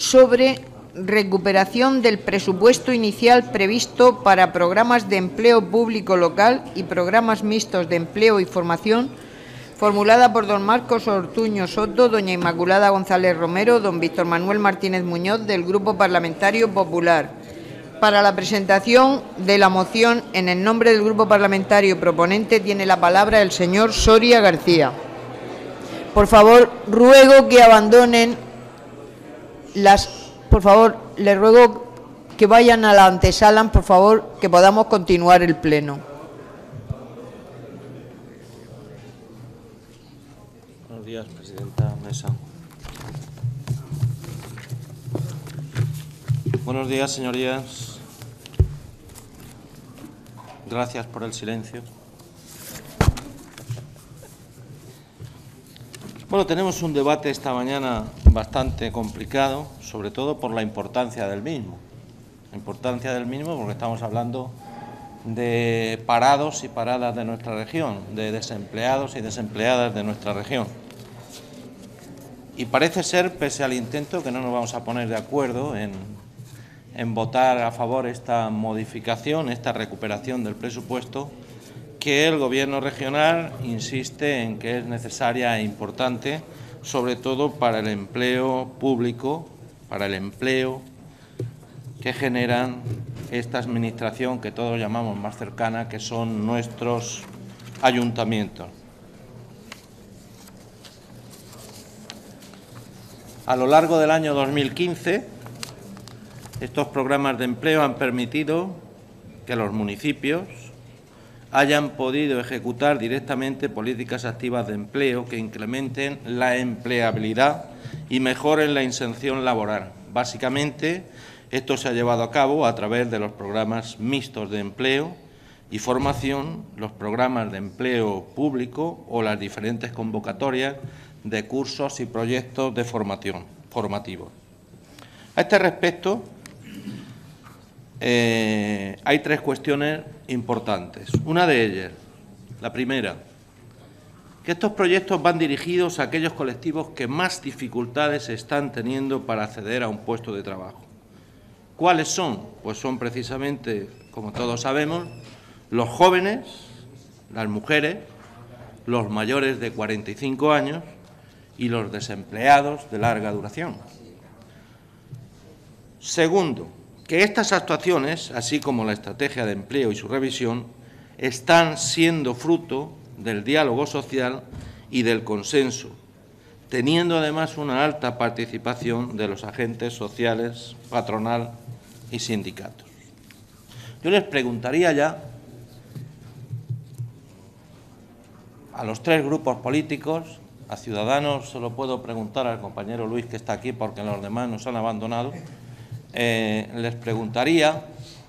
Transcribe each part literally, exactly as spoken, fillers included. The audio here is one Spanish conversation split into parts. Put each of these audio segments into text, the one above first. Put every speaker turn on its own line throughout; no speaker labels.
sobre recuperación del presupuesto inicial previsto para programas de empleo público local y programas mixtos de empleo y formación, formulada por don Marcos Ortuño Soto, doña Inmaculada González Romero, don Víctor Manuel Martínez Muñoz, del Grupo Parlamentario Popular. Para la presentación de la moción, en el nombre del Grupo Parlamentario proponente, tiene la palabra el señor Soria García. Por favor, ruego que abandonen las... Por favor, les ruego que vayan a la antesala, por favor, que podamos continuar el pleno.
Buenos días, presidenta Mesa. Buenos días, señorías. Gracias por el silencio. Bueno, tenemos un debate esta mañana bastante complicado, sobre todo por la importancia del mismo. La importancia del mismo porque estamos hablando de parados y paradas de nuestra región, de desempleados y desempleadas de nuestra región. Y parece ser, pese al intento, que no nos vamos a poner de acuerdo en, en votar a favor esta modificación, esta recuperación del presupuesto, que el Gobierno regional insiste en que es necesaria e importante, sobre todo para el empleo público, para el empleo que generan esta administración que todos llamamos más cercana, que son nuestros ayuntamientos. A lo largo del año dos mil quince, estos programas de empleo han permitido que los municipios hayan podido ejecutar directamente políticas activas de empleo que incrementen la empleabilidad y mejoren la inserción laboral. Básicamente, esto se ha llevado a cabo a través de los programas mixtos de empleo y formación, los programas de empleo público o las diferentes convocatorias de cursos y proyectos de formación formativos. A este respecto, Eh, hay tres cuestiones importantes. Una de ellas, la primera, que estos proyectos van dirigidos a aquellos colectivos que más dificultades están teniendo para acceder a un puesto de trabajo. ¿Cuáles son? Pues son precisamente, como todos sabemos, los jóvenes, las mujeres, los mayores de cuarenta y cinco años y los desempleados de larga duración. Segundo, que estas actuaciones, así como la estrategia de empleo y su revisión, están siendo fruto del diálogo social y del consenso, teniendo además una alta participación de los agentes sociales, patronal y sindicatos. Yo les preguntaría ya a los tres grupos políticos, a Ciudadanos se lo puedo preguntar al compañero Luis, que está aquí porque los demás nos han abandonado. Eh, les preguntaría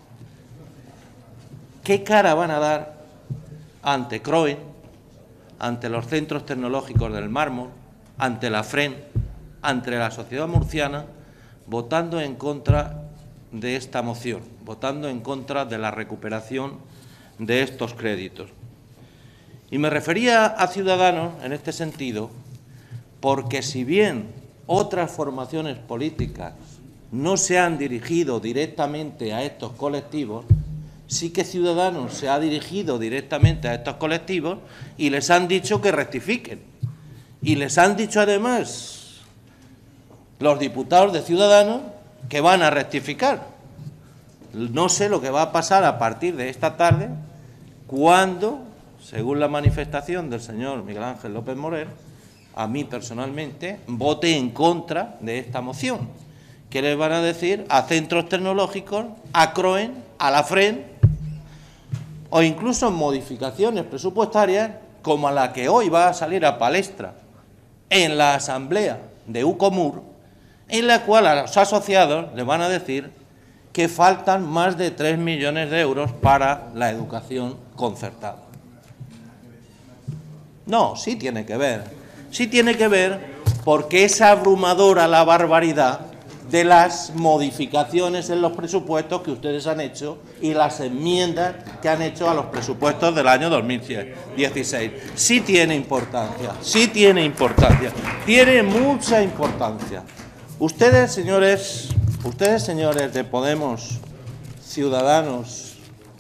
qué cara van a dar ante CROE, ante los centros tecnológicos del mármol, ante la FREN, ante la sociedad murciana, votando en contra de esta moción, votando en contra de la recuperación de estos créditos. Y me refería a Ciudadanos en este sentido porque, si bien otras formaciones políticas no se han dirigido directamente a estos colectivos, sí que Ciudadanos se ha dirigido directamente a estos colectivos y les han dicho que rectifiquen. Y les han dicho además los diputados de Ciudadanos que van a rectificar. No sé lo que va a pasar a partir de esta tarde cuando, según la manifestación del señor Miguel Ángel López Morer, a mí personalmente, vote en contra de esta moción. ¿Qué les van a decir a centros tecnológicos, a CROE, a la FREN, o incluso modificaciones presupuestarias como a la que hoy va a salir a palestra en la asamblea de UCOMUR, en la cual a los asociados les van a decir que faltan más de tres millones de euros para la educación concertada? No, sí tiene que ver, sí tiene que ver porque es abrumadora la barbaridad de las modificaciones en los presupuestos que ustedes han hecho y las enmiendas que han hecho a los presupuestos del año dos mil dieciséis. Sí tiene importancia, sí tiene importancia, tiene mucha importancia. Ustedes, señores, ustedes, señores de Podemos, Ciudadanos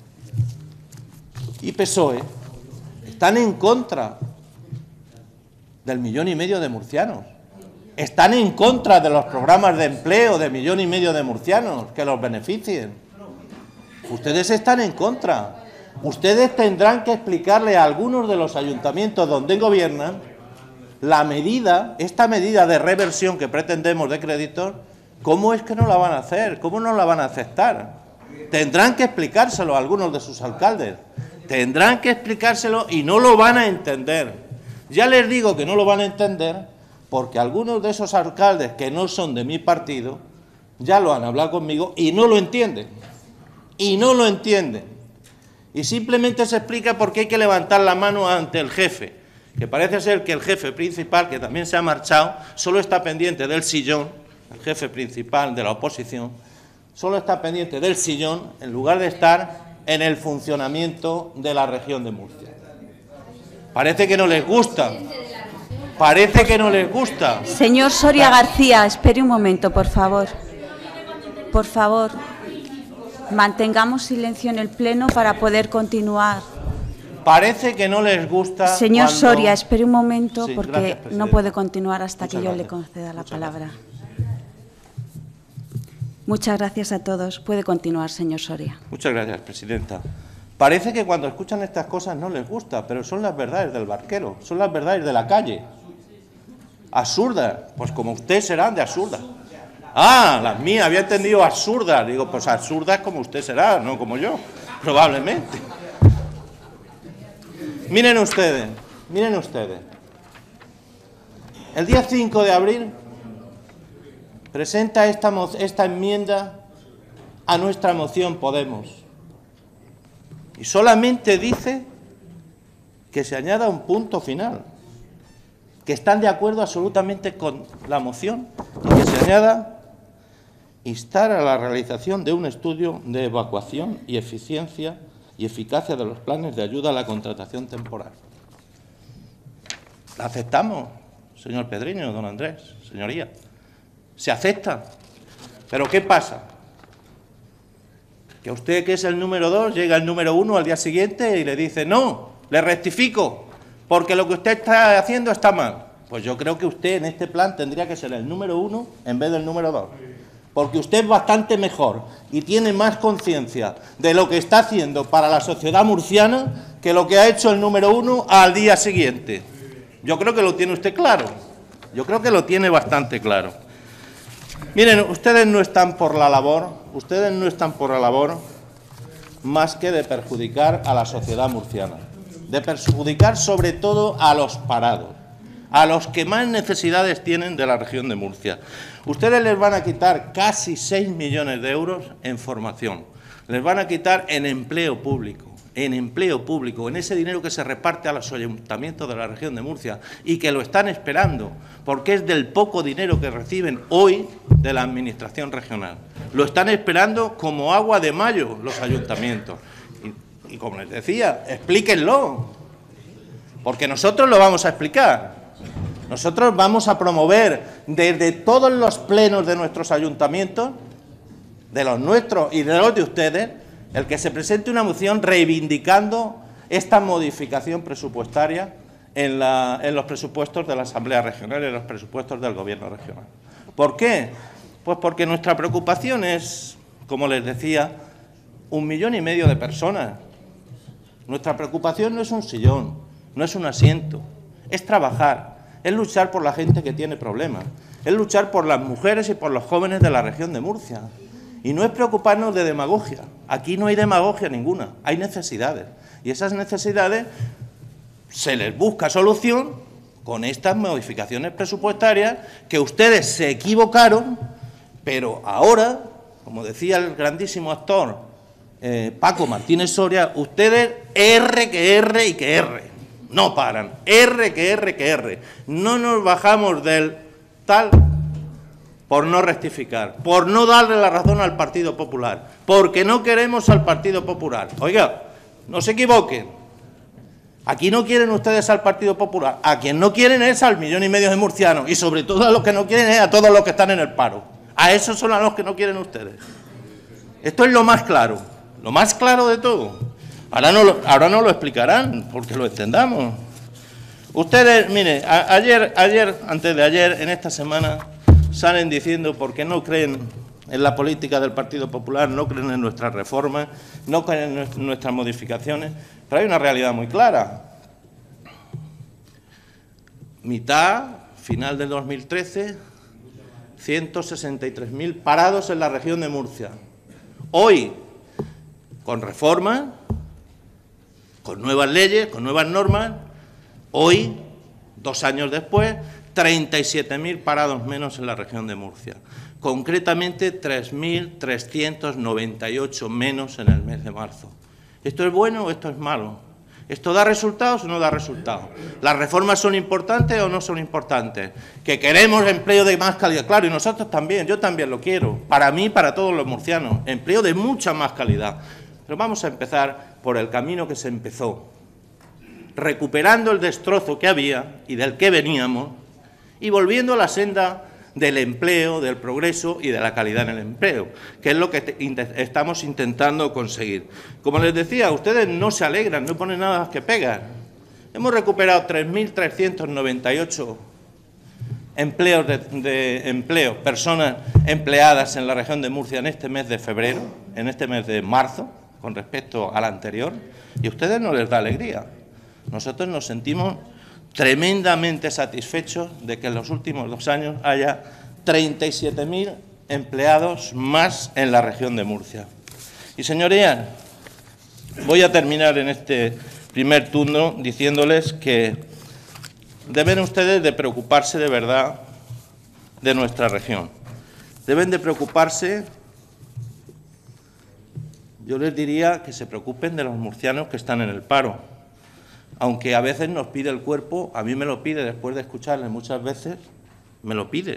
y P S O E, están en contra del millón y medio de murcianos. Están en contra de los programas de empleo de millón y medio de murcianos que los beneficien. Ustedes están en contra. Ustedes tendrán que explicarle a algunos de los ayuntamientos donde gobiernan la medida, esta medida de reversión que pretendemos de créditos, cómo es que no la van a hacer, cómo no la van a aceptar. Tendrán que explicárselo a algunos de sus alcaldes. Tendrán que explicárselo y no lo van a entender. Ya les digo que no lo van a entender porque algunos de esos alcaldes que no son de mi partido ya lo han hablado conmigo y no lo entienden. Y no lo entienden. Y simplemente se explica por qué hay que levantar la mano ante el jefe, que parece ser que el jefe principal, que también se ha marchado, solo está pendiente del sillón, el jefe principal de la oposición, solo está pendiente del sillón en lugar de estar en el funcionamiento de la región de Murcia. Parece que no les gusta. Parece que no les gusta.
Señor Soria García, espere un momento, por favor. Por favor, mantengamos silencio en el Pleno para poder continuar.
Parece que no les gusta.
Señor
cuando...
Soria, espere un momento,
sí,
porque
gracias,
no puede continuar hasta
Muchas
que yo
gracias.
le conceda la
Muchas
palabra.
gracias.
Muchas gracias a todos. Puede continuar, señor Soria.
Muchas gracias, presidenta. Parece que cuando escuchan estas cosas no les gusta, pero son las verdades del barquero, son las verdades de la calle. Absurdas, pues como usted serán de absurdas. Ah, las mías, había entendido absurdas. Digo, pues absurdas como usted será, no como yo, probablemente. Miren ustedes, miren ustedes. El día cinco de abril presenta esta, esta enmienda a nuestra moción Podemos. Y solamente dice que se añada un punto final, que están de acuerdo absolutamente con la moción y que se añada instar a la realización de un estudio de evacuación y eficiencia y eficacia de los planes de ayuda a la contratación temporal. ¿La aceptamos, señor Pedriño, don Andrés, señoría? Se acepta. ¿Pero qué pasa? Que usted, que es el número dos, llega el número uno al día siguiente y le dice, no, le rectifico, porque lo que usted está haciendo está mal. Pues yo creo que usted en este plan tendría que ser el número uno en vez del número dos. Porque usted es bastante mejor y tiene más conciencia de lo que está haciendo para la sociedad murciana que lo que ha hecho el número uno al día siguiente. Yo creo que lo tiene usted claro. Yo creo que lo tiene bastante claro. Miren, ustedes no están por la labor, ustedes no están por la labor más que de perjudicar a la sociedad murciana, de perjudicar sobre todo a los parados, a los que más necesidades tienen de la región de Murcia. Ustedes les van a quitar casi seis millones de euros en formación, les van a quitar en empleo público, en empleo público, en ese dinero que se reparte a los ayuntamientos de la región de Murcia y que lo están esperando, porque es del poco dinero que reciben hoy de la Administración regional. Lo están esperando como agua de mayo los ayuntamientos. Y, y como les decía, explíquenlo, porque nosotros lo vamos a explicar. Nosotros vamos a promover desde todos los plenos de nuestros ayuntamientos, de los nuestros y de los de ustedes, el que se presente una moción reivindicando esta modificación presupuestaria en, la, en los presupuestos de la Asamblea Regional y en los presupuestos del Gobierno regional. ¿Por qué? Pues porque nuestra preocupación es, como les decía, un millón y medio de personas. Nuestra preocupación no es un sillón, no es un asiento, es trabajar, es luchar por la gente que tiene problemas, es luchar por las mujeres y por los jóvenes de la región de Murcia. Y no es preocuparnos de demagogia. Aquí no hay demagogia ninguna, hay necesidades. Y esas necesidades se les busca solución con estas modificaciones presupuestarias que ustedes se equivocaron, pero ahora, como decía el grandísimo actor eh, Paco Martínez Soria, ustedes R que R y que R. No paran. R que R que R. No nos bajamos del tal por no rectificar, por no darle la razón al Partido Popular, porque no queremos al Partido Popular. Oiga, no se equivoquen. Aquí no quieren ustedes al Partido Popular, a quien no quieren es al millón y medio de murcianos y sobre todo a los que no quieren es a todos los que están en el paro. A esos son a los que no quieren ustedes. Esto es lo más claro, lo más claro de todo. Ahora no lo, ahora no lo explicarán, porque lo entendamos. Ustedes, mire, a, ayer, ayer, antes de ayer, en esta semana, salen diciendo por qué no creen en la política del Partido Popular, no creen en nuestras reformas, no creen en nuestras modificaciones, pero hay una realidad muy clara. Mitad, final del dos mil trece, ciento sesenta y tres mil parados en la región de Murcia. Hoy, con reformas, con nuevas leyes, con nuevas normas, hoy, dos años después, treinta y siete mil parados menos en la región de Murcia. Concretamente, tres mil trescientos noventa y ocho menos en el mes de marzo. ¿Esto es bueno o esto es malo? ¿Esto da resultados o no da resultados? ¿Las reformas son importantes o no son importantes? ¿Que queremos empleo de más calidad? Claro, y nosotros también, yo también lo quiero. Para mí, para todos los murcianos, empleo de mucha más calidad. Pero vamos a empezar por el camino que se empezó, recuperando el destrozo que había y del que veníamos y volviendo a la senda del empleo, del progreso y de la calidad en el empleo, que es lo que te, estamos intentando conseguir. Como les decía, ustedes no se alegran, no ponen nada más que pegar. Hemos recuperado tres mil trescientos noventa y ocho empleos de, de empleo, personas empleadas en la región de Murcia en este mes de febrero, en este mes de marzo, con respecto al anterior, y a ustedes no les da alegría. Nosotros nos sentimos tremendamente satisfechos de que en los últimos dos años haya treinta y siete mil empleados más en la región de Murcia. Y, señorías, voy a terminar en este primer turno diciéndoles que deben ustedes de preocuparse de verdad de nuestra región. Deben de preocuparse, yo les diría que se preocupen de los murcianos que están en el paro. Aunque a veces nos pide el cuerpo, a mí me lo pide después de escucharles muchas veces, me lo pide.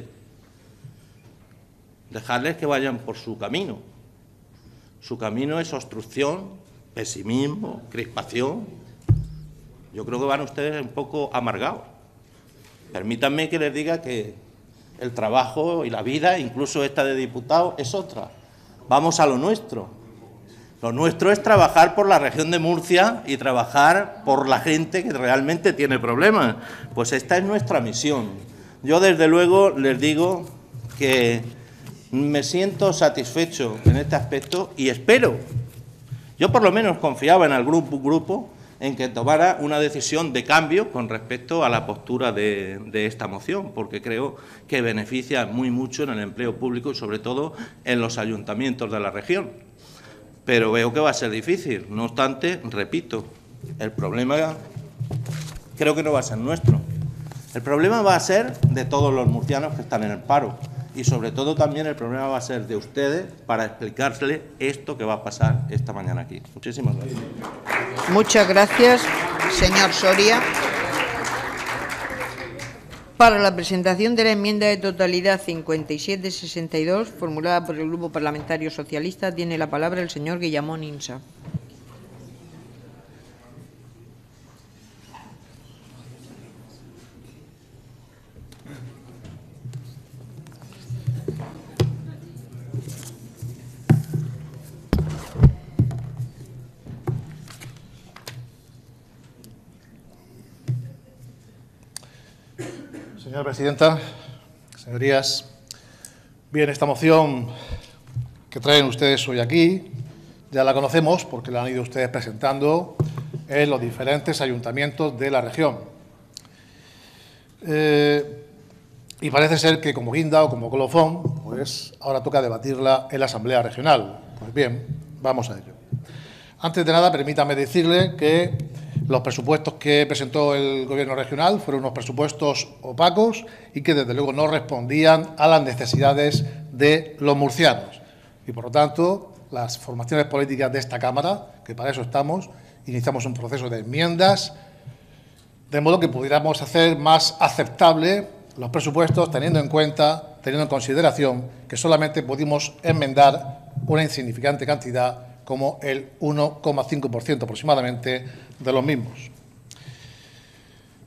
Dejarles que vayan por su camino. Su camino es obstrucción, pesimismo, crispación. Yo creo que van ustedes un poco amargados. Permítanme que les diga que el trabajo y la vida, incluso esta de diputado, es otra. Vamos a lo nuestro. Lo nuestro es trabajar por la región de Murcia y trabajar por la gente que realmente tiene problemas. Pues esta es nuestra misión. Yo, desde luego, les digo que me siento satisfecho en este aspecto y espero, yo por lo menos confiaba en el grupo, grupo en que tomara una decisión de cambio con respecto a la postura de, de esta moción, porque creo que beneficia muy mucho en el empleo público y, sobre todo, en los ayuntamientos de la región. Pero veo que va a ser difícil. No obstante, repito, el problema creo que no va a ser nuestro. El problema va a ser de todos los murcianos que están en el paro. Y sobre todo también el problema va a ser de ustedes para explicarles esto que va a pasar esta mañana aquí. Muchísimas gracias.
Muchas gracias, señor Soria. Para la presentación de la enmienda de totalidad cincuenta y siete sesenta y dos, formulada por el Grupo Parlamentario Socialista, tiene la palabra el señor Guillamón Insa.
Señora presidenta, señorías, bien, esta moción que traen ustedes hoy aquí ya la conocemos porque la han ido ustedes presentando en los diferentes ayuntamientos de la región. Eh, y parece ser que como guinda o como colofón, pues ahora toca debatirla en la Asamblea Regional. Pues bien, vamos a ello. Antes de nada, permítame decirle que los presupuestos que presentó el Gobierno regional fueron unos presupuestos opacos y que, desde luego, no respondían a las necesidades de los murcianos. Y, por lo tanto, las formaciones políticas de esta Cámara, que para eso estamos, iniciamos un proceso de enmiendas, de modo que pudiéramos hacer más aceptable los presupuestos, teniendo en cuenta, teniendo en consideración que solamente pudimos enmendar una insignificante cantidad como el uno coma cinco por ciento aproximadamente de los mismos.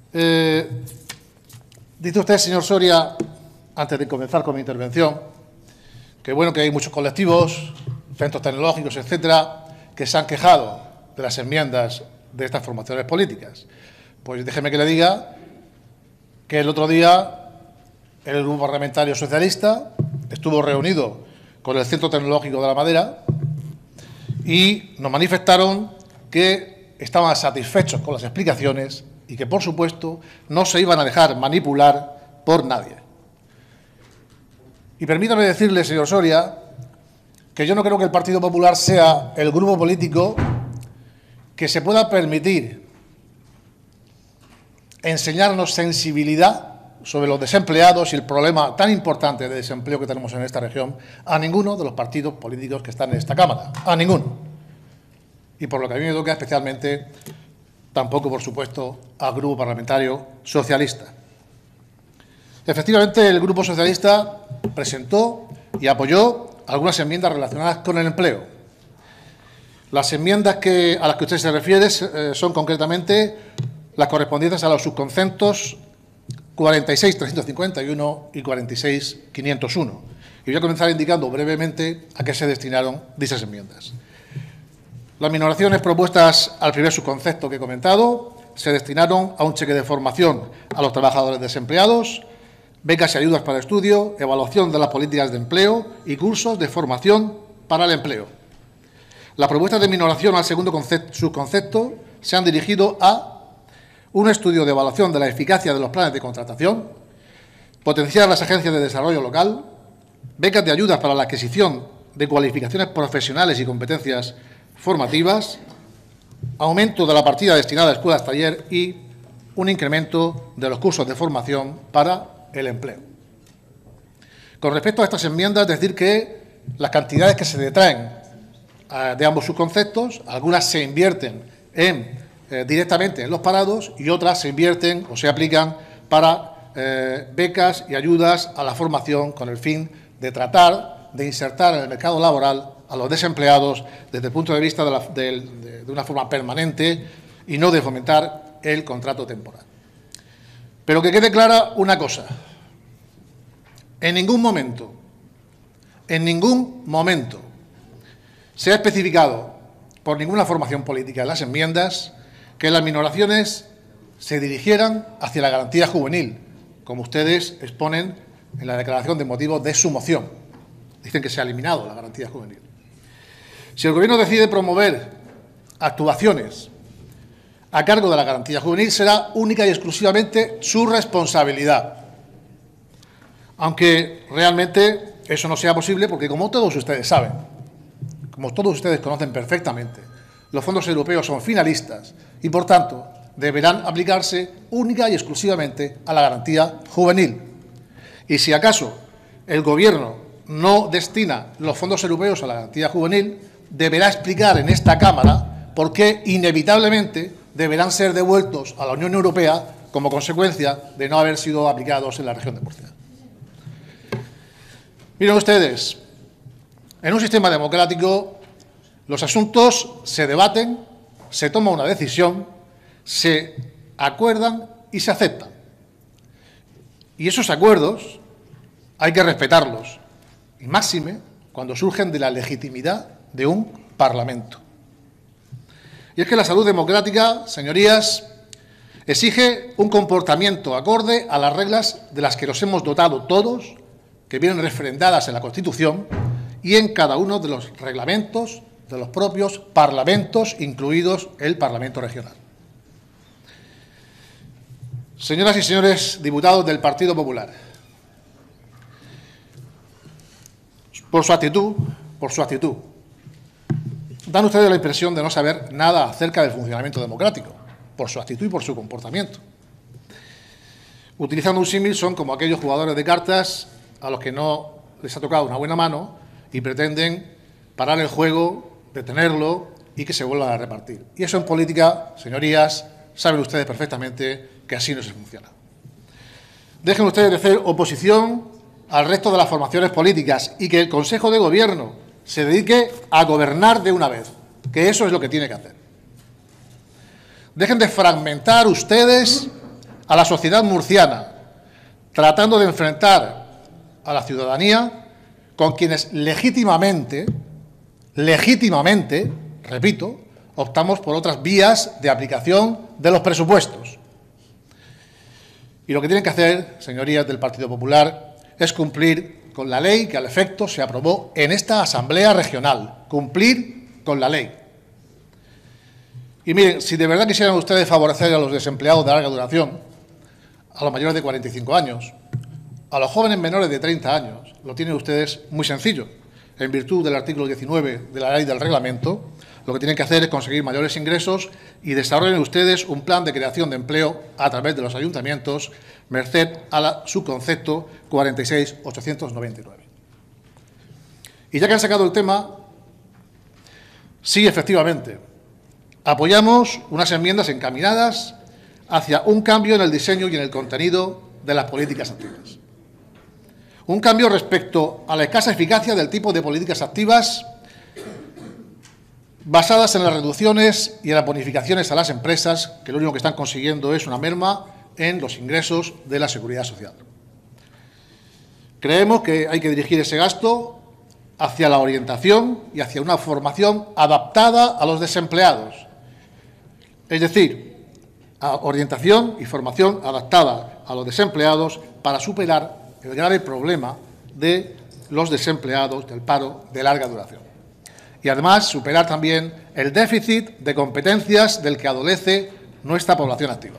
Eh, dice usted, señor Soria, antes de comenzar con mi intervención, que bueno, que hay muchos colectivos, centros tecnológicos, etcétera, que se han quejado de las enmiendas de estas formaciones políticas. Pues déjeme que le diga que el otro día el Grupo Parlamentario Socialista estuvo reunido con el Centro Tecnológico de la Madera y nos manifestaron que estaban satisfechos con las explicaciones y que, por supuesto, no se iban a dejar manipular por nadie. Y permítame decirle, señor Soria, que yo no creo que el Partido Popular sea el grupo político que se pueda permitir enseñarnos sensibilidad sobre los desempleados y el problema tan importante de desempleo que tenemos en esta región a ninguno de los partidos políticos que están en esta Cámara, a ninguno. Y por lo que a mí me toca especialmente, tampoco, por supuesto, al Grupo Parlamentario Socialista. Efectivamente, el Grupo Socialista presentó y apoyó algunas enmiendas relacionadas con el empleo. Las enmiendas que, a las que usted se refiere eh, son concretamente las correspondientes a los subconceptos cuarenta y seis mil trescientos cincuenta y uno y cuarenta y seis mil quinientos uno. Y voy a comenzar indicando brevemente a qué se destinaron dichas enmiendas. Las minoraciones propuestas al primer subconcepto que he comentado se destinaron a un cheque de formación a los trabajadores desempleados, becas y ayudas para estudio, evaluación de las políticas de empleo y cursos de formación para el empleo. Las propuestas de minoración al segundo subconcepto se han dirigido a un estudio de evaluación de la eficacia de los planes de contratación, potenciar las agencias de desarrollo local, becas de ayudas para la adquisición de cualificaciones profesionales y competencias formativas, aumento de la partida destinada a escuelas taller y un incremento de los cursos de formación para el empleo. Con respecto a estas enmiendas, decir que las cantidades que se detraen eh, de ambos subconceptos, algunas se invierten en, eh, directamente en los parados y otras se invierten o se aplican para eh, becas y ayudas a la formación con el fin de tratar de insertar en el mercado laboral a los desempleados desde el punto de vista de, la, de, de, de una forma permanente y no de fomentar el contrato temporal. Pero que quede clara una cosa. En ningún momento, en ningún momento se ha especificado por ninguna formación política en las enmiendas que las minoraciones se dirigieran hacia la garantía juvenil, como ustedes exponen en la declaración de motivos de su moción. Dicen que se ha eliminado la garantía juvenil. Si el Gobierno decide promover actuaciones a cargo de la garantía juvenil, será única y exclusivamente su responsabilidad. Aunque realmente eso no sea posible, porque como todos ustedes saben, como todos ustedes conocen perfectamente, los fondos europeos son finalistas y, por tanto, deberán aplicarse única y exclusivamente a la garantía juvenil. Y si acaso el Gobierno no destina los fondos europeos a la garantía juvenil, deberá explicar en esta Cámara por qué inevitablemente deberán ser devueltos a la Unión Europea como consecuencia de no haber sido aplicados en la región de Murcia. Miren ustedes, en un sistema democrático los asuntos se debaten, se toma una decisión, se acuerdan y se aceptan. Y esos acuerdos hay que respetarlos, y máxime cuando surgen de la legitimidad de un Parlamento. Y es que la salud democrática, señorías, exige un comportamiento acorde a las reglas de las que nos hemos dotado todos, que vienen refrendadas en la Constitución y en cada uno de los reglamentos de los propios parlamentos, incluidos el Parlamento Regional. Señoras y señores diputados del Partido Popular, por su actitud, por su actitud, dan ustedes la impresión de no saber nada acerca del funcionamiento democrático, por su actitud y por su comportamiento. Utilizando un símil, son como aquellos jugadores de cartas a los que no les ha tocado una buena mano y pretenden parar el juego, detenerlo y que se vuelvan a repartir. Y eso en política, señorías, saben ustedes perfectamente que así no se funciona. Dejen ustedes de hacer oposición al resto de las formaciones políticas y que el Consejo de Gobierno se dedique a gobernar de una vez, que eso es lo que tiene que hacer. Dejen de fragmentar ustedes a la sociedad murciana, tratando de enfrentar a la ciudadanía con quienes legítimamente, legítimamente, repito, optamos por otras vías de aplicación de los presupuestos. Y lo que tienen que hacer, señorías del Partido Popular, es cumplir con la ley que al efecto se aprobó en esta Asamblea Regional. Cumplir con la ley. Y miren, si de verdad quisieran ustedes favorecer a los desempleados de larga duración, a los mayores de cuarenta y cinco años, a los jóvenes menores de treinta años, lo tienen ustedes muy sencillo. En virtud del artículo diecinueve de la Ley del Reglamento, lo que tienen que hacer es conseguir mayores ingresos y desarrollen ustedes un plan de creación de empleo a través de los ayuntamientos, merced a la, su concepto cuarenta y seis mil ochocientos noventa y nueve. Y ya que han sacado el tema, sí, efectivamente, apoyamos unas enmiendas encaminadas hacia un cambio en el diseño y en el contenido de las políticas activas. Un cambio respecto a la escasa eficacia del tipo de políticas activas basadas en las reducciones y en las bonificaciones a las empresas, que lo único que están consiguiendo es una merma en los ingresos de la Seguridad Social. Creemos que hay que dirigir ese gasto hacia la orientación y hacia una formación adaptada a los desempleados. Es decir, a orientación y formación adaptada a los desempleados para superar el grave problema de los desempleados del paro de larga duración. Y además superar también el déficit de competencias del que adolece nuestra población activa.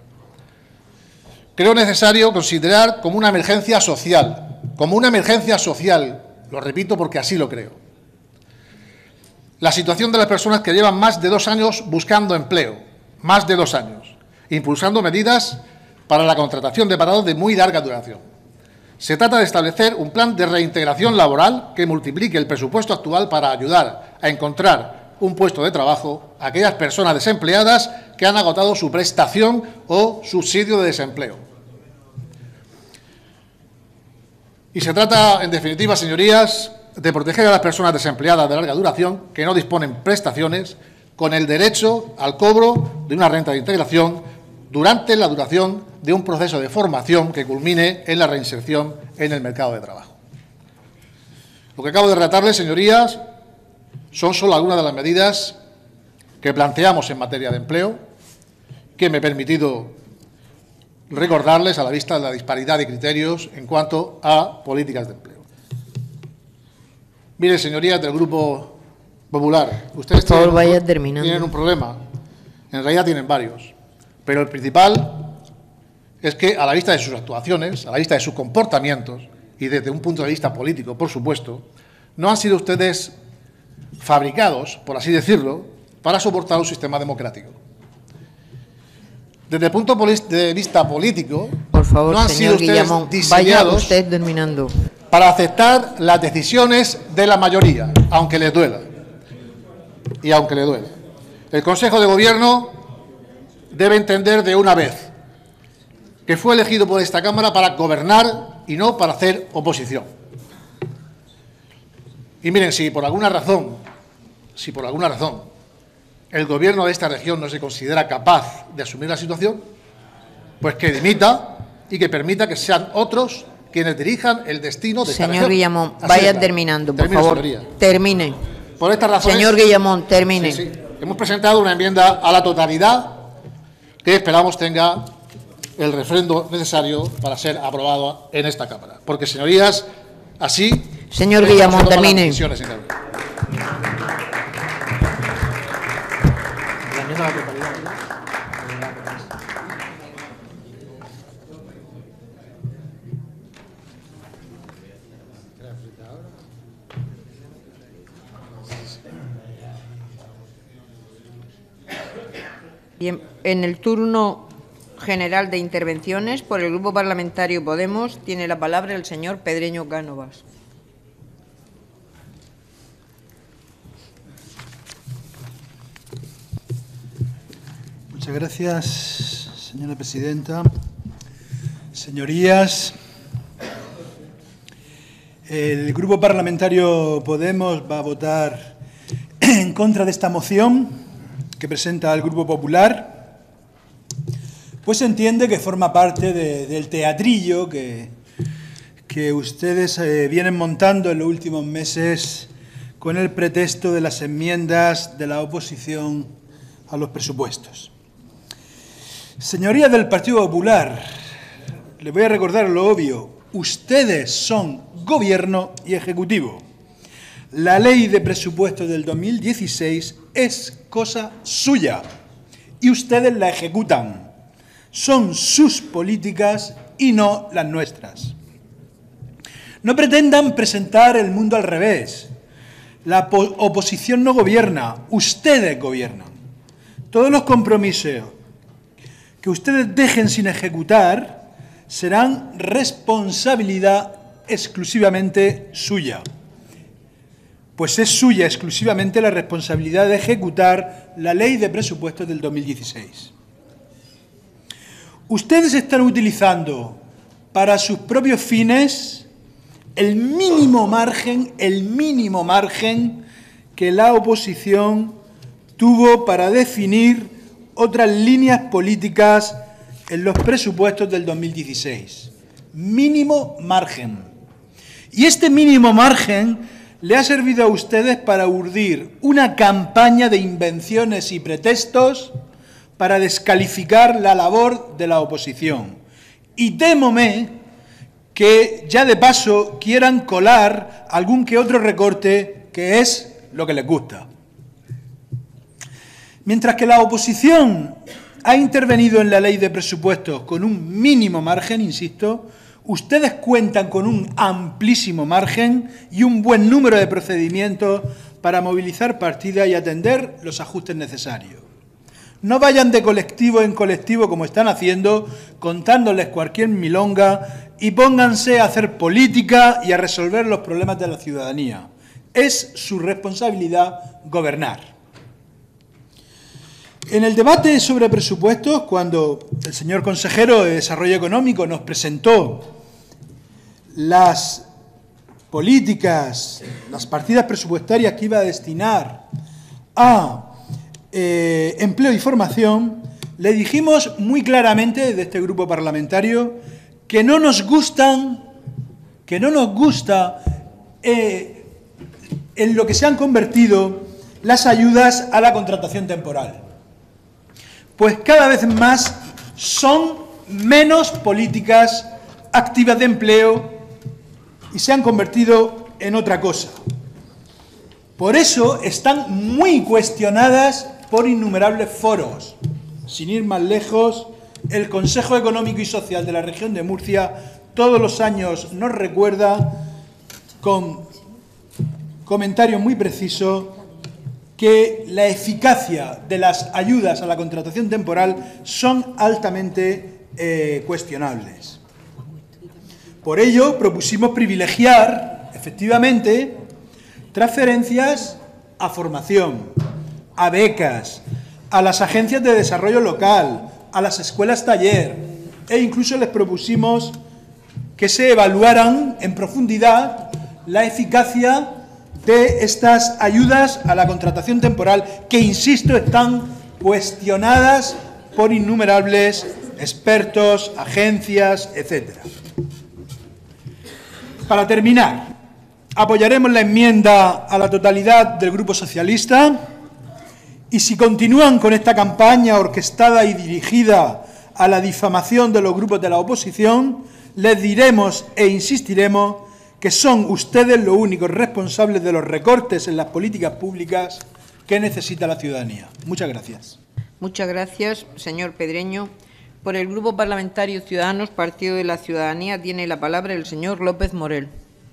Creo necesario considerar como una emergencia social, como una emergencia social, lo repito porque así lo creo, la situación de las personas que llevan más de dos años buscando empleo, más de dos años, impulsando medidas para la contratación de parados de muy larga duración. Se trata de establecer un plan de reintegración laboral que multiplique el presupuesto actual para ayudar a encontrar un puesto de trabajo a aquellas personas desempleadas que han agotado su prestación o subsidio de desempleo. Y se trata, en definitiva, señorías, de proteger a las personas desempleadas de larga duración que no disponen prestaciones con el derecho al cobro de una renta de integración durante la duración de un proceso de formación que culmine en la reinserción en el mercado de trabajo. Lo que acabo de relatarles, señorías, son solo algunas de las medidas que planteamos en materia de empleo, que me he permitido recordarles a la vista de la disparidad de criterios en cuanto a políticas de empleo. Miren, señorías del Grupo Popular, ustedes
Por favor,
tienen,
vaya terminando.
tienen un problema, en realidad tienen varios, pero el principal es que a la vista de sus actuaciones, a la vista de sus comportamientos y desde un punto de vista político, por supuesto, no han sido ustedes fabricados, por así decirlo, para soportar un sistema democrático. Desde el punto de vista político,
por favor,
no han
señor
sido ustedes
Guillamón,
diseñados
vaya usted terminando.
para aceptar las decisiones de la mayoría, aunque les duela. Y aunque le duela. El Consejo de Gobierno debe entender de una vez que fue elegido por esta Cámara para gobernar y no para hacer oposición. Y miren, si por alguna razón, si por alguna razón el Gobierno de esta región no se considera capaz de asumir la situación, pues que dimita y que permita que sean otros quienes dirijan el destino de esta región.
Señor Guillamón,
Así
vaya
es,
terminando, por
Termino,
favor.
señoría.
Termine.
Por estas razones,
Señor Guillamón, termine.
Sí, sí. Hemos presentado una enmienda a la totalidad que esperamos tenga el refrendo necesario para ser aprobado en esta Cámara. Porque, señorías, así...
Señor Guillamón, termine. Bien, en el turno general de intervenciones, por el Grupo Parlamentario Podemos, tiene la palabra el señor Pedreño Cánovas.
Muchas gracias, señora presidenta. Señorías, el Grupo Parlamentario Podemos va a votar en contra de esta moción que presenta el Grupo Popular, pues se entiende que forma parte de, del teatrillo que, que ustedes eh, vienen montando en los últimos meses con el pretexto de las enmiendas de la oposición a los presupuestos. Señorías del Partido Popular, les voy a recordar lo obvio. Ustedes son Gobierno y Ejecutivo. La Ley de Presupuestos del dos mil dieciséis es cosa suya y ustedes la ejecutan. Son sus políticas y no las nuestras. No pretendan presentar el mundo al revés. La oposición no gobierna, ustedes gobiernan. Todos los compromisos que ustedes dejen sin ejecutar serán responsabilidad exclusivamente suya. Pues es suya exclusivamente la responsabilidad de ejecutar la Ley de Presupuestos del dos mil dieciséis. Ustedes están utilizando para sus propios fines el mínimo margen, el mínimo margen que la oposición tuvo para definir otras líneas políticas en los presupuestos del dos mil dieciséis. Mínimo margen. Y este mínimo margen le ha servido a ustedes para urdir una campaña de invenciones y pretextos para descalificar la labor de la oposición. Y témome que ya de paso quieran colar algún que otro recorte, que es lo que les gusta. Mientras que la oposición ha intervenido en la Ley de Presupuestos con un mínimo margen, insisto, ustedes cuentan con un amplísimo margen y un buen número de procedimientos para movilizar partidas y atender los ajustes necesarios. No vayan de colectivo en colectivo como están haciendo, contándoles cualquier milonga, y pónganse a hacer política y a resolver los problemas de la ciudadanía. Es su responsabilidad gobernar. En el debate sobre presupuestos, cuando el señor consejero de Desarrollo Económico nos presentó las políticas, las partidas presupuestarias que iba a destinar a eh, empleo y formación, le dijimos muy claramente desde este grupo parlamentario que no nos gustan, que no nos gusta eh, en lo que se han convertido las ayudas a la contratación temporal. Pues cada vez más son menos políticas activas de empleo y se han convertido en otra cosa. Por eso están muy cuestionadas por innumerables foros. Sin ir más lejos, el Consejo Económico y Social de la región de Murcia todos los años nos recuerda con comentarios muy precisos que la eficacia de las ayudas a la contratación temporal son altamente eh, cuestionables. Por ello, propusimos privilegiar, efectivamente, transferencias a formación, a becas, a las agencias de desarrollo local, a las escuelas taller, e incluso les propusimos que se evaluaran en profundidad la eficacia de estas ayudas a la contratación temporal, que, insisto, están cuestionadas por innumerables expertos, agencias, etcétera. Para terminar, apoyaremos la enmienda a la totalidad del Grupo Socialista y si continúan con esta campaña orquestada y dirigida a la difamación de los grupos de la oposición, les diremos e insistiremos que son ustedes los únicos responsables de los recortes en las políticas públicas que necesita la ciudadanía. Muchas gracias.
Muchas gracias, señor Pedreño. Por el Grupo Parlamentario Ciudadanos, Partido de la Ciudadanía, tiene la palabra el señor López Morel.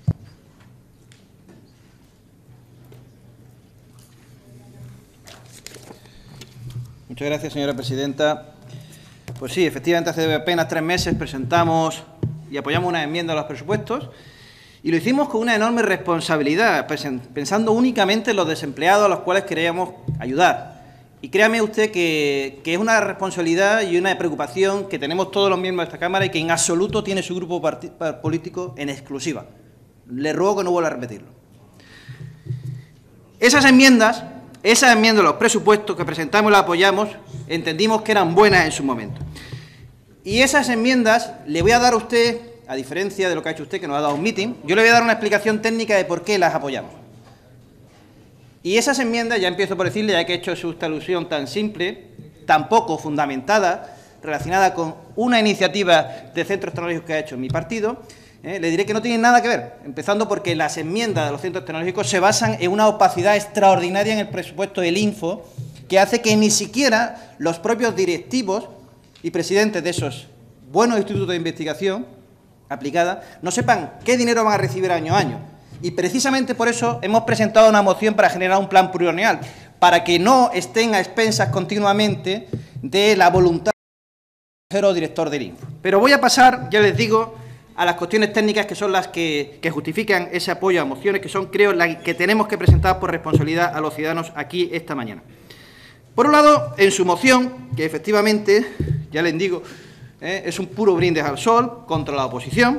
Muchas gracias, señora presidenta. Pues sí, efectivamente, hace apenas tres meses presentamos y apoyamos una enmienda a los presupuestos y lo hicimos con una enorme responsabilidad, pensando únicamente en los desempleados a los cuales queríamos ayudar. Y créame usted que, que es una responsabilidad y una preocupación que tenemos todos los miembros de esta Cámara y que en absoluto tiene su grupo político en exclusiva. Le ruego que no vuelva a repetirlo. Esas enmiendas, esas enmiendas a los presupuestos que presentamos y las apoyamos, entendimos que eran buenas en su momento. Y esas enmiendas le voy a dar a usted, a diferencia de lo que ha hecho usted, que nos ha dado un meeting, yo le voy a dar una explicación técnica de por qué las apoyamos. Y esas enmiendas, ya empiezo por decirle, ya que he hecho esta alusión tan simple, tan poco fundamentada, relacionada con una iniciativa de centros tecnológicos que ha hecho mi partido, eh, le diré que no tienen nada que ver, empezando porque las enmiendas de los centros tecnológicos se basan en una opacidad extraordinaria en el presupuesto del Info, que hace que ni siquiera los propios directivos y presidentes de esos buenos institutos de investigación aplicada no sepan qué dinero van a recibir año a año. Y precisamente por eso hemos presentado una moción para generar un plan plurianual, para que no estén a expensas continuamente de la voluntad del director del Info. Pero voy a pasar, ya les digo, a las cuestiones técnicas que son las que, que justifican ese apoyo a mociones, que son, creo, las que tenemos que presentar por responsabilidad a los ciudadanos aquí esta mañana. Por un lado, en su moción, que efectivamente, ya les digo, eh, es un puro brindis al sol contra la oposición,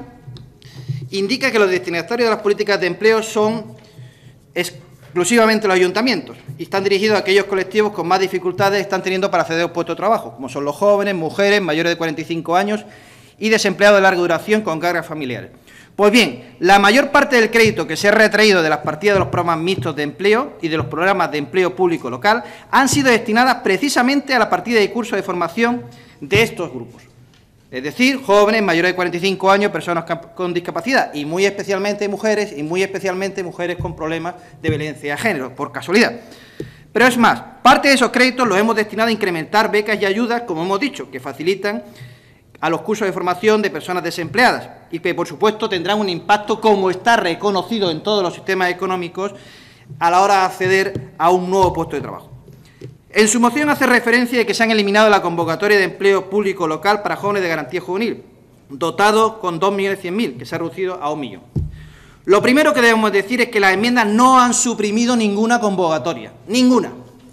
indica que los destinatarios de las políticas de empleo son exclusivamente los ayuntamientos y están dirigidos a aquellos colectivos con más dificultades que están teniendo para acceder a un puesto de trabajo, como son los jóvenes, mujeres, mayores de cuarenta y cinco años y desempleados de larga duración con cargas familiares. Pues bien, la mayor parte del crédito que se ha retraído de las partidas de los programas mixtos de empleo y de los programas de empleo público local han sido destinadas precisamente a la partida de cursos de formación de estos grupos. Es decir, jóvenes, mayores de cuarenta y cinco años, personas con discapacidad, y muy especialmente mujeres, y muy especialmente mujeres con problemas de violencia de género, por casualidad. Pero es más, parte de esos créditos los hemos destinado a incrementar becas y ayudas, como hemos dicho, que facilitan a los cursos de formación de personas desempleadas, y que, por supuesto, tendrán un impacto, como está reconocido en todos los sistemas económicos, a la hora de acceder a un nuevo puesto de trabajo. En su moción hace referencia de que se han eliminado la convocatoria de empleo público local para jóvenes de garantía juvenil, dotado con dos millones cien mil, que se ha reducido a un millón. Lo primero que debemos decir es que las enmiendas no han suprimido ninguna convocatoria, ninguna.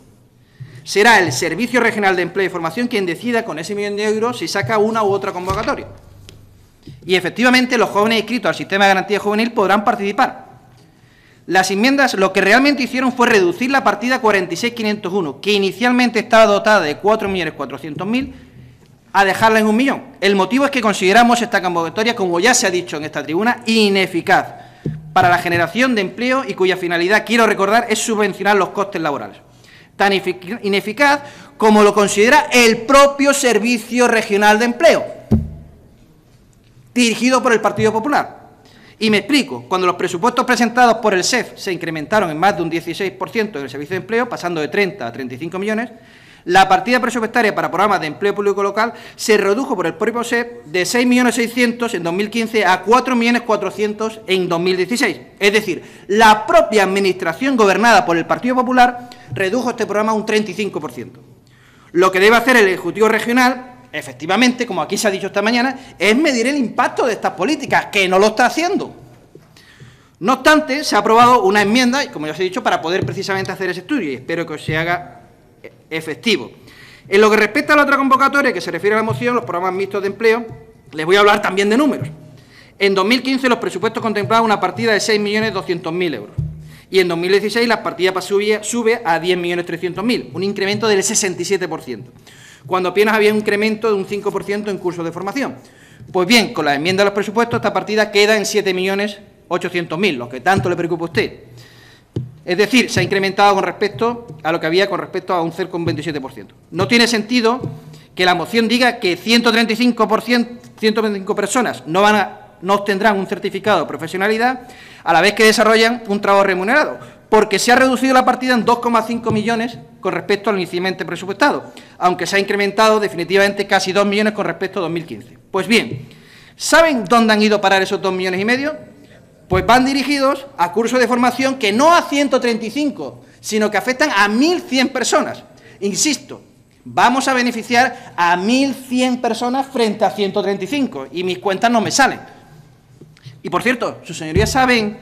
Será el Servicio Regional de Empleo y Formación quien decida con ese millón de euros si saca una u otra convocatoria. Y efectivamente los jóvenes inscritos al sistema de garantía juvenil podrán participar. Las enmiendas lo que realmente hicieron fue reducir la partida cuarenta y seis mil quinientos uno, que inicialmente estaba dotada de cuatro millones cuatrocientos mil, a dejarla en un millón. El motivo es que consideramos esta convocatoria, como ya se ha dicho en esta tribuna, ineficaz para la generación de empleo y cuya finalidad, quiero recordar, es subvencionar los costes laborales. Tan ineficaz como lo considera el propio Servicio Regional de Empleo, dirigido por el Partido Popular. Y me explico, cuando los presupuestos presentados por el S E F se incrementaron en más de un dieciséis por ciento en el servicio de empleo, pasando de treinta a treinta y cinco millones, la partida presupuestaria para programas de empleo público local se redujo por el propio S E F de seis millones seiscientos mil en dos mil quince a cuatro millones cuatrocientos mil en dos mil dieciséis. Es decir, la propia administración gobernada por el Partido Popular redujo este programa un treinta y cinco por ciento. Lo que debe hacer el Ejecutivo Regional, efectivamente, como aquí se ha dicho esta mañana, es medir el impacto de estas políticas, que no lo está haciendo. No obstante, se ha aprobado una enmienda, como ya os he dicho, para poder precisamente hacer ese estudio, y espero que se haga efectivo. En lo que respecta a la otra convocatoria, que se refiere a la moción, los programas mixtos de empleo, les voy a hablar también de números. En dos mil quince los presupuestos contemplaban una partida de seis millones doscientos mil euros, y en dos mil dieciséis la partida sube, sube a diez millones trescientos mil, un incremento del sesenta y siete por ciento. Cuando apenas había un incremento de un cinco por ciento en cursos de formación. Pues bien, con la enmienda de los presupuestos, esta partida queda en siete millones ochocientos mil, lo que tanto le preocupa a usted. Es decir, se ha incrementado con respecto a lo que había con respecto a un cero coma veintisiete por ciento. No tiene sentido que la moción diga que ciento treinta y cinco por ciento, ciento veinticinco personas no, van a, no obtendrán un certificado de profesionalidad a la vez que desarrollan un trabajo remunerado, porque se ha reducido la partida en dos coma cinco millones con respecto al inicialmente presupuestado, aunque se ha incrementado definitivamente casi dos millones con respecto a dos mil quince. Pues bien, ¿saben dónde han ido a parar esos dos millones y medio? Pues van dirigidos a cursos de formación que no a ciento treinta y cinco, sino que afectan a mil cien personas. Insisto, vamos a beneficiar a mil cien personas frente a ciento treinta y cinco, y mis cuentas no me salen. Y por cierto, sus señorías saben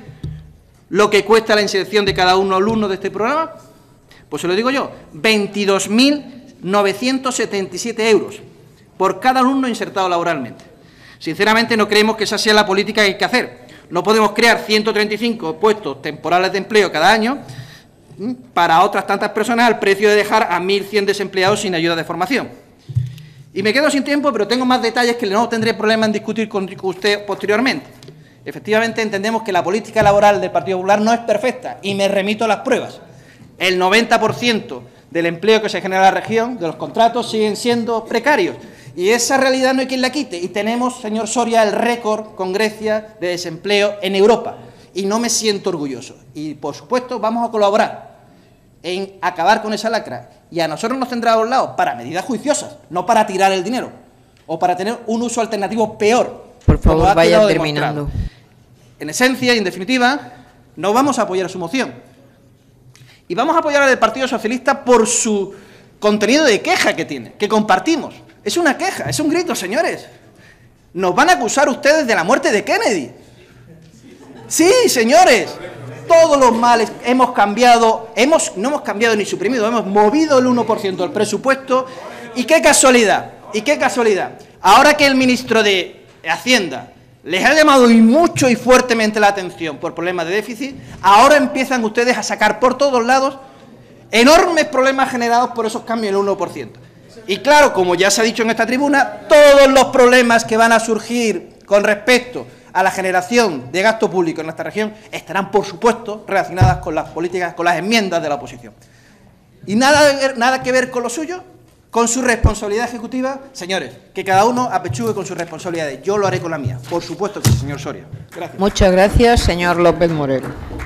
lo que cuesta la inserción de cada uno alumno de este programa. Pues se lo digo yo, veintidós mil novecientos setenta y siete euros por cada alumno insertado laboralmente. Sinceramente no creemos que esa sea la política que hay que hacer. No podemos crear ciento treinta y cinco puestos temporales de empleo cada año para otras tantas personas al precio de dejar a mil cien desempleados sin ayuda de formación. Y me quedo sin tiempo, pero tengo más detalles que no tendré problema en discutir con usted posteriormente. Efectivamente, entendemos que la política laboral del Partido Popular no es perfecta, y me remito a las pruebas. El noventa por ciento del empleo que se genera en la región, de los contratos, siguen siendo precarios. Y esa realidad no hay quien la quite. Y tenemos, señor Soria, el récord con Grecia de desempleo en Europa. Y no me siento orgulloso. Y, por supuesto, vamos a colaborar en acabar con esa lacra. Y a nosotros nos tendrá a los lados para medidas juiciosas, no para tirar el dinero o para tener un uso alternativo peor.
Por favor, vaya terminando.
Demostrado. En esencia y en definitiva, no vamos a apoyar su moción. Y vamos a apoyar al Partido Socialista por su contenido de queja que tiene, que compartimos. Es una queja, es un grito, señores. Nos van a acusar ustedes de la muerte de Kennedy. Sí, señores. Todos los males hemos cambiado, hemos, no hemos cambiado ni suprimido, hemos movido el uno por ciento del presupuesto. Y qué casualidad, y qué casualidad. Ahora que el ministro de Hacienda les ha llamado y mucho y fuertemente la atención por problemas de déficit, ahora empiezan ustedes a sacar por todos lados enormes problemas generados por esos cambios del uno por ciento. Y claro, como ya se ha dicho en esta tribuna, todos los problemas que van a surgir con respecto a la generación de gasto público en nuestra región estarán, por supuesto, relacionadas con las políticas, con las enmiendas de la oposición. Y nada, nada que ver con lo suyo, con su responsabilidad ejecutiva, señores, que cada uno apechugue con sus responsabilidades. Yo lo haré con la mía, por supuesto que sí, señor Soria. Gracias.
Muchas gracias, señor López Morel.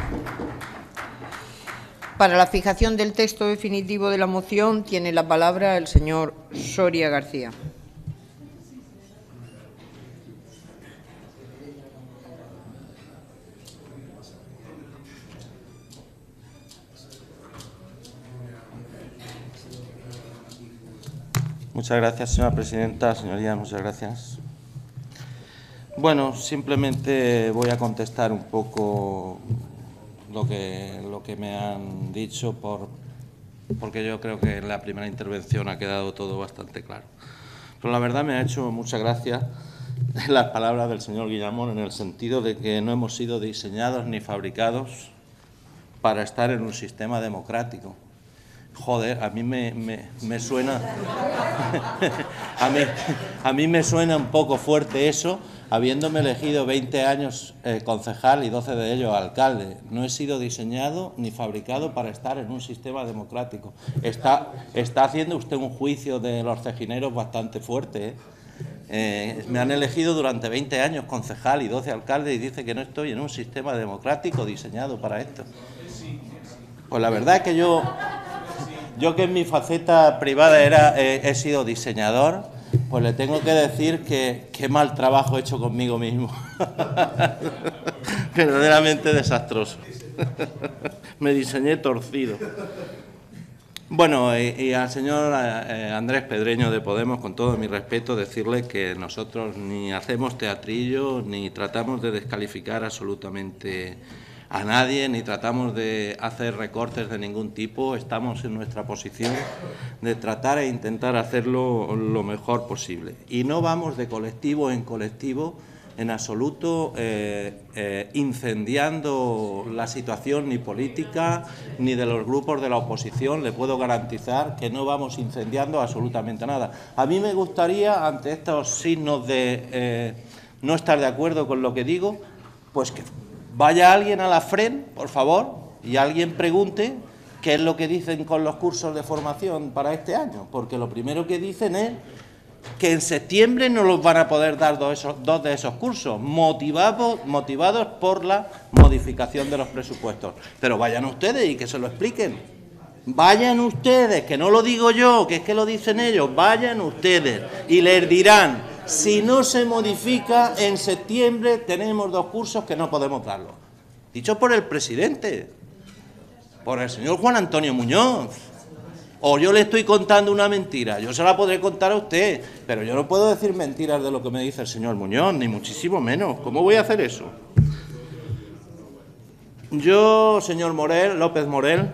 Para la fijación del texto definitivo de la moción tiene la palabra el señor Soria García.
Muchas gracias, señora presidenta. Señorías, muchas gracias. Bueno, simplemente voy a contestar un poco lo que, lo que me han dicho, por, porque yo creo que en la primera intervención ha quedado todo bastante claro. Pero la verdad me ha hecho mucha gracia las palabras del señor Guillamón, en el sentido de que no hemos sido diseñados ni fabricados para estar en un sistema democrático. Joder, a mí me, me, me suena a mí, a mí me suena un poco fuerte eso, habiéndome elegido veinte años eh, concejal y doce de ellos alcalde. No he sido diseñado ni fabricado para estar en un sistema democrático. Está, está haciendo usted un juicio de los cejineros bastante fuerte, ¿eh? Eh, me han elegido durante veinte años concejal y doce alcaldes y dice que no estoy en un sistema democrático diseñado para esto. Pues la verdad es que yo... Yo que en mi faceta privada era, eh, he sido diseñador, pues le tengo que decir que qué mal trabajo he hecho conmigo mismo. Verdaderamente desastroso. Me diseñé torcido. Bueno, y, y al señor eh, Andrés Pedreño de Podemos, con todo mi respeto, decirle que nosotros ni hacemos teatrillo, ni tratamos de descalificar absolutamente a nadie, ni tratamos de hacer recortes de ningún tipo. Estamos en nuestra posición de tratar e intentar hacerlo lo mejor posible. Y no vamos de colectivo en colectivo, en absoluto, eh, eh, incendiando la situación ni política ni de los grupos de la oposición. Le puedo garantizar que no vamos incendiando absolutamente nada. A mí me gustaría, ante estos signos de eh, no estar de acuerdo con lo que digo, pues que vaya alguien a la FREN, por favor, y alguien pregunte qué es lo que dicen con los cursos de formación para este año, porque lo primero que dicen es que en septiembre no los van a poder dar dos, esos, dos de esos cursos, motivados, motivados por la modificación de los presupuestos. Pero vayan ustedes y que se lo expliquen. Vayan ustedes, que no lo digo yo, que es que lo dicen ellos, vayan ustedes y les dirán: si no se modifica, en septiembre tenemos dos cursos que no podemos darlos. Dicho por el presidente, por el señor Juan Antonio Muñoz. O yo le estoy contando una mentira, yo se la podré contar a usted, pero yo no puedo decir mentiras de lo que me dice el señor Muñoz, ni muchísimo menos. ¿Cómo voy a hacer eso? Yo, señor Morel, López Morel,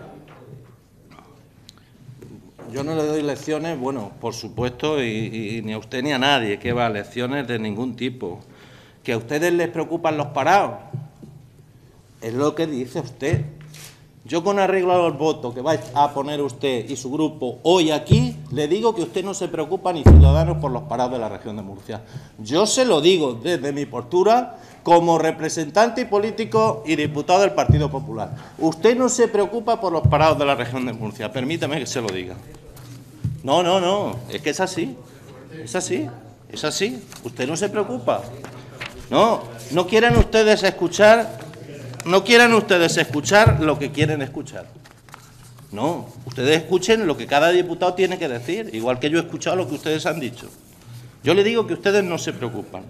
yo no le doy lecciones, bueno, por supuesto, y, y ni a usted ni a nadie que va a lecciones de ningún tipo. Que a ustedes les preocupan los parados, es lo que dice usted. Yo, con arreglo al voto que va a poner usted y su grupo hoy aquí, le digo que usted no se preocupa ni Ciudadanos por los parados de la región de Murcia. Yo se lo digo desde mi postura como representante político y diputado del Partido Popular. Usted no se preocupa por los parados de la región de Murcia. Permítame que se lo diga. No, no, no. Es que es así. Es así. Es así. Usted no se preocupa. No, no quieren ustedes escuchar... No quieran ustedes escuchar lo que quieren escuchar. No, ustedes escuchen lo que cada diputado tiene que decir, igual que yo he escuchado lo que ustedes han dicho. Yo le digo que ustedes no se preocupan.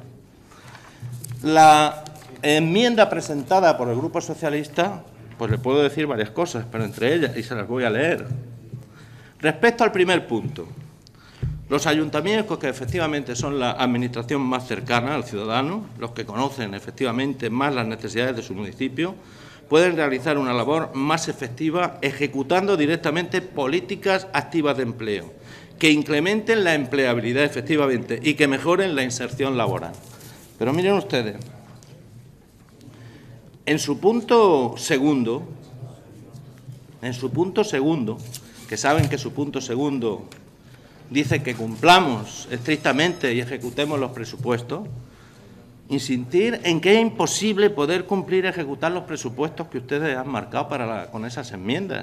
La enmienda presentada por el Grupo Socialista, pues le puedo decir varias cosas, pero entre ellas, y se las voy a leer. Respecto al primer punto, los ayuntamientos, que efectivamente son la administración más cercana al ciudadano, los que conocen efectivamente más las necesidades de su municipio, pueden realizar una labor más efectiva ejecutando directamente políticas activas de empleo, que incrementen la empleabilidad efectivamente y que mejoren la inserción laboral. Pero miren ustedes, en su punto segundo, en su punto segundo, que saben que su punto segundo dice que cumplamos estrictamente y ejecutemos los presupuestos, insistir en que es imposible poder cumplir y ejecutar los presupuestos que ustedes han marcado para la, con esas enmiendas.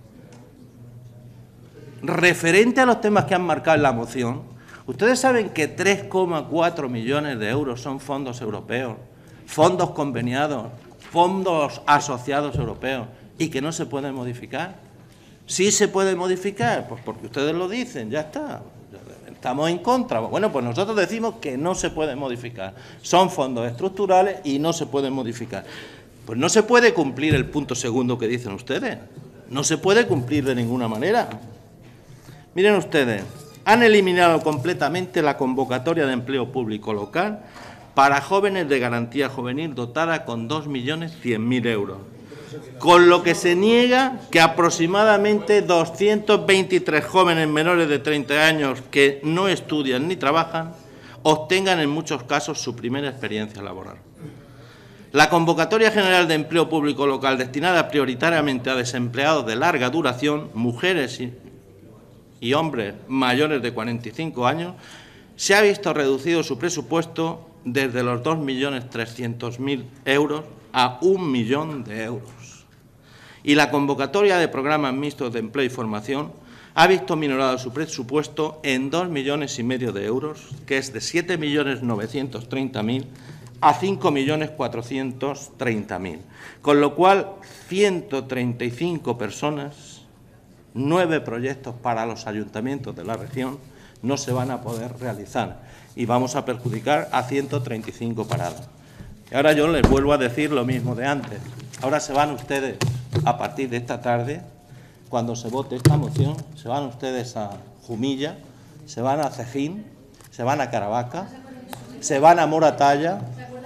Referente a los temas que han marcado en la moción, ustedes saben que tres coma cuatro millones de euros son fondos europeos, fondos conveniados, fondos asociados europeos, y que no se pueden modificar. ¿Sí se puede modificar? Pues porque ustedes lo dicen, ya está. Estamos en contra. Bueno, pues nosotros decimos que no se puede modificar. Son fondos estructurales y no se pueden modificar. Pues no se puede cumplir el punto segundo que dicen ustedes. No se puede cumplir de ninguna manera. Miren ustedes, han eliminado completamente la convocatoria de empleo público local para jóvenes de garantía juvenil dotada con dos millones cien mil euros. Con lo que se niega que aproximadamente doscientos veintitrés jóvenes menores de treinta años que no estudian ni trabajan obtengan en muchos casos su primera experiencia laboral. La convocatoria general de empleo público local destinada prioritariamente a desempleados de larga duración, mujeres y, y hombres mayores de cuarenta y cinco años, se ha visto reducido su presupuesto desde los dos millones trescientos mil euros a un millón de euros. Y la convocatoria de programas mixtos de empleo y formación ha visto minorado su presupuesto en dos millones y medio de euros, que es de siete millones novecientos treinta mil a cinco millones cuatrocientos treinta mil, con lo cual ciento treinta y cinco personas, nueve proyectos para los ayuntamientos de la región no se van a poder realizar y vamos a perjudicar a ciento treinta y cinco paradas. Y ahora yo les vuelvo a decir lo mismo de antes. Ahora se van ustedes, a partir de esta tarde, cuando se vote esta moción, se van ustedes a Jumilla, se van a Cejín, se van a Caravaca, se van a Moratalla,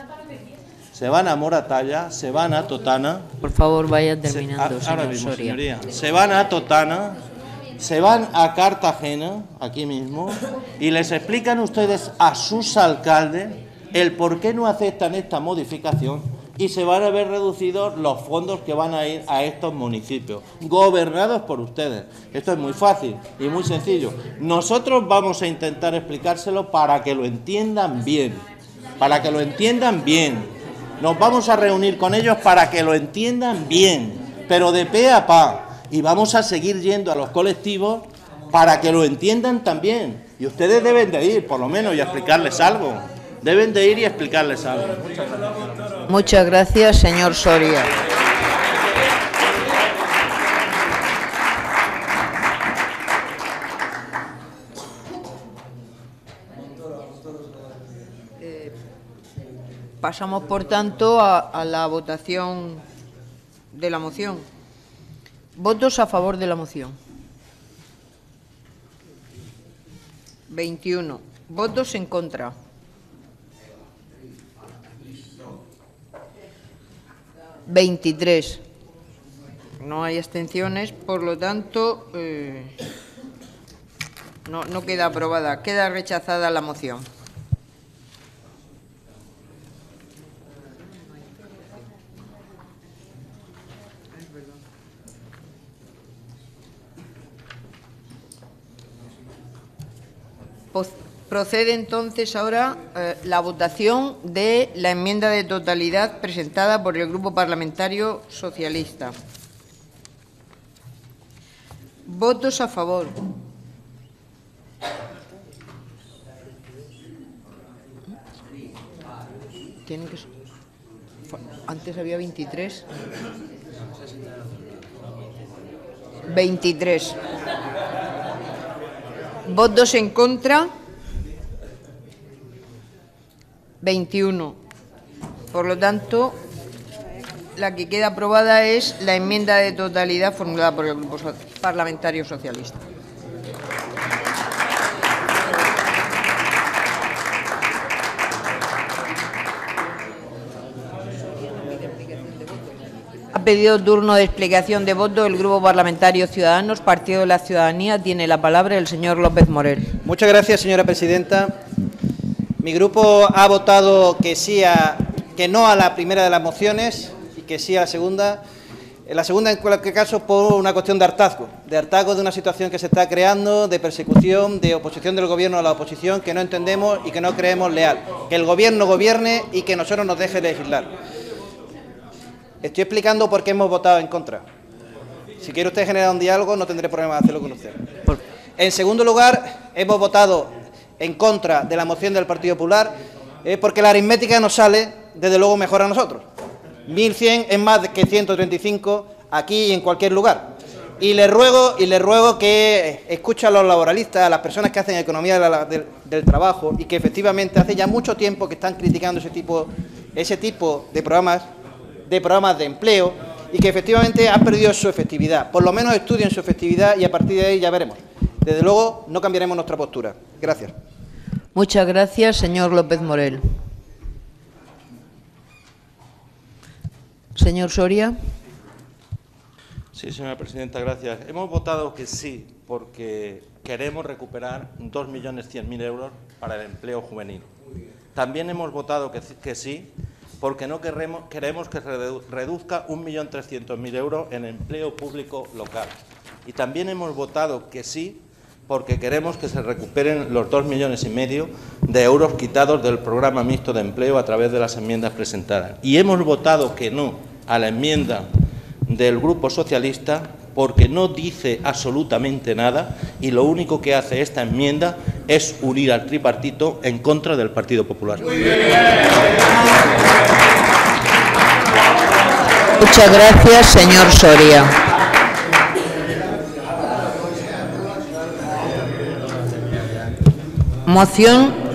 se van a Moratalla, se van a Totana.
Por favor, vaya terminando,
se, a, ahora
señor
mismo,
Soria.
señoría. Se van a Totana, se van a Cartagena, aquí mismo, y les explican ustedes a sus alcaldes el por qué no aceptan esta modificación y se van a ver reducidos los fondos que van a ir a estos municipios, gobernados por ustedes. Esto es muy fácil y muy sencillo. Nosotros vamos a intentar explicárselo para que lo entiendan bien, para que lo entiendan bien. Nos vamos a reunir con ellos para que lo entiendan bien, pero de pe a pa. Y vamos a seguir yendo a los colectivos para que lo entiendan también. Y ustedes deben de ir, por lo menos, y explicarles algo. Deben de ir y explicarles algo. Muchas gracias.
Muchas gracias, señor Soria. Eh, pasamos, por tanto, a, a la votación de la moción. Votos a favor de la moción. veintiuno. Votos en contra. veintitrés. No hay abstenciones, por lo tanto, eh, no, no queda aprobada, queda rechazada la moción. Procede entonces ahora eh, la votación de la enmienda de totalidad presentada por el Grupo Parlamentario Socialista. Votos a favor. Tienen que... Antes había veintitrés. veintitrés. Votos en contra. veintiuno. Por lo tanto, la que queda aprobada es la enmienda de totalidad formulada por el Grupo Parlamentario Socialista. Ha pedido turno de explicación de voto el Grupo Parlamentario Ciudadanos, Partido de la Ciudadanía. Tiene la palabra el señor López Morel.
Muchas gracias, señora presidenta. Mi grupo ha votado que sí a, que no a la primera de las mociones y que sí a la segunda. En la segunda, en cualquier caso, por una cuestión de hartazgo, de hartazgo de una situación que se está creando, de persecución, de oposición del Gobierno a la oposición, que no entendemos y que no creemos leal. Que el Gobierno gobierne y que nosotros nos deje legislar. Estoy explicando por qué hemos votado en contra. Si quiere usted generar un diálogo, no tendré problema de hacerlo con usted. En segundo lugar, hemos votado en contra de la moción del Partido Popular eh, porque la aritmética nos sale, desde luego, mejor a nosotros. mil cien es más que ciento treinta y cinco aquí y en cualquier lugar. Y le ruego, y le ruego que escuchen a los laboralistas, a las personas que hacen economía de la, de, del trabajo y que efectivamente hace ya mucho tiempo que están criticando ese tipo, ese tipo de programas, de programas de empleo y que efectivamente han perdido su efectividad. Por lo menos estudien su efectividad y a partir de ahí ya veremos. Desde luego, no cambiaremos nuestra postura. Gracias.
Muchas gracias, señor López Morel. Señor Soria.
Sí, señora presidenta, gracias. Hemos votado que sí porque queremos recuperar dos millones cien mil euros para el empleo juvenil. También hemos votado que, que sí porque no queremos, queremos que redu, reduzca un millón trescientos mil euros en empleo público local. Y también hemos votado que sí porque queremos que se recuperen los dos millones y medio de euros quitados del programa mixto de empleo a través de las enmiendas presentadas. Y hemos votado que no a la enmienda del Grupo Socialista porque no dice absolutamente nada y lo único que hace esta enmienda es unir al tripartito en contra del Partido Popular.
Muchas gracias, señor Soria. Moción